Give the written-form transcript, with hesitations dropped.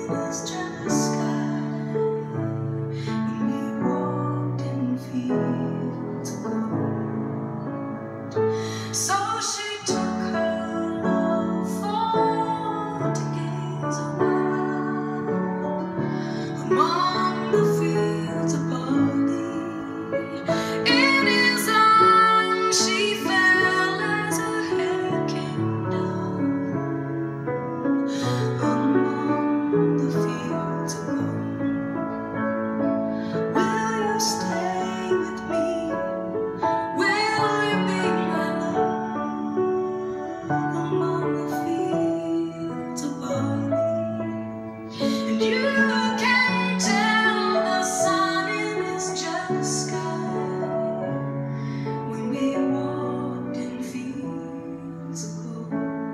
So she took her love for to gaze a while among the fields of barley. In his arms she fell as her head came down among the fields of gold. Will you stay with me? Will you be my love among the fields of barley? And you can tell the sun in his jealousy